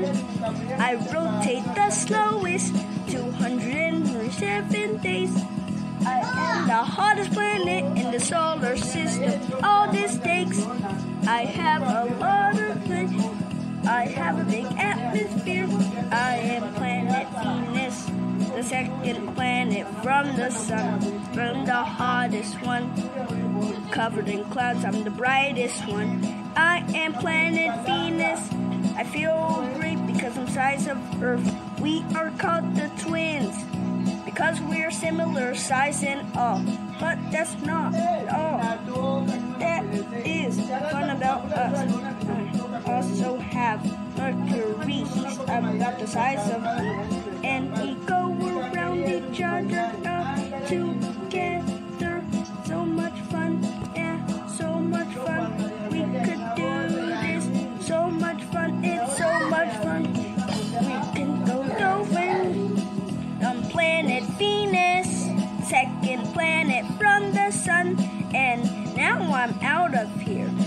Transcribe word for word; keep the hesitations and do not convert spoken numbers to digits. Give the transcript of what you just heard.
sun. I rotate the slowest, two hundred seven days. I am the hottest planet in the solar system. All this takes. I have a lot of things. I have a big atmosphere. I am planet Venus, the second planet from the sun. I'm the hottest one. Covered in clouds, I'm the brightest one. I am planet Venus. I feel great because I'm size of Earth. We are called the twins because we're similar size and all. But that's not all. That is fun about us. I also have Mercury. He's about the size of me, and we go around each other uh, together. So much fun, yeah, so much fun. We could do this. So much fun, it's so much fun. We can go nowhere. I'm planet Venus, second planet from the sun, and now I'm out of here.